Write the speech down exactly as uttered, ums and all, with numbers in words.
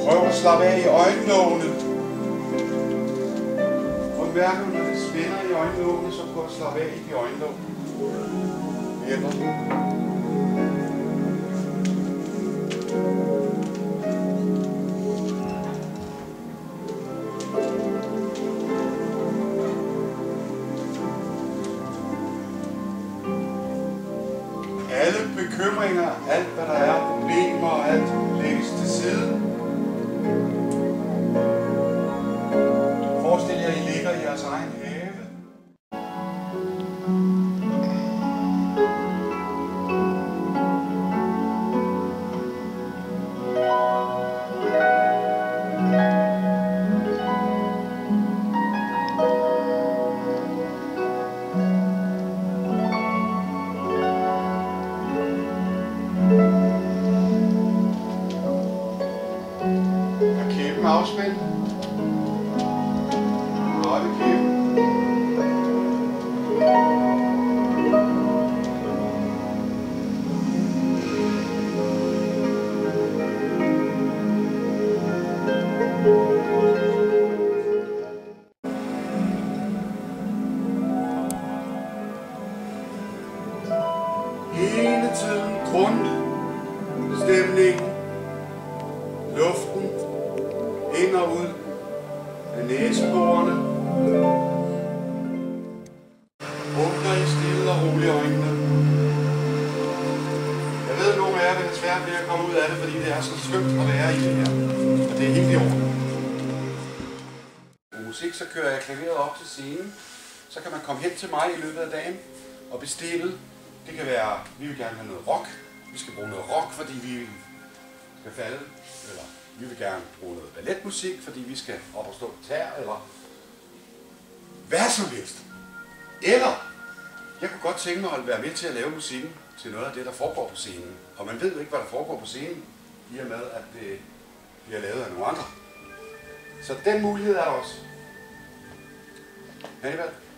Prøv at slappe af i øjenlågene. Og mærker du, når det spænder i øjenlågene, så prøv at slappe af i de øjenlåg. Hjælper. Alle bekymringer, alt hvad der er, problemer og alt, lægges til side. Forestil jer, at I ligger i jeres egen have. Afspændt. Godt i kæben. Hele tiden grundstemningen, luften, ind og ud af næseborene. Åbner I stille og roligt øjnene. Jeg ved, at nogle af jer vil have svært ved at komme ud af det, fordi det er så skønt at være i det her. Og det er helt i orden. Med musik, så kører jeg klaveret op til scenen. Så kan man komme hen til mig i løbet af dagen og bestille. Det kan være, vi vil gerne have noget rock. Vi skal bruge noget rock, fordi vi skal falde. Eller vi vil gerne bruge noget balletmusik, fordi vi skal op og stå på tær, eller hvad som helst. Eller, jeg kunne godt tænke mig at være med til at lave musikken til noget af det, der foregår på scenen. Og man ved jo ikke, hvad der foregår på scenen, i og med, at det bliver lavet af nogle andre. Så den mulighed er der også. Hannibal?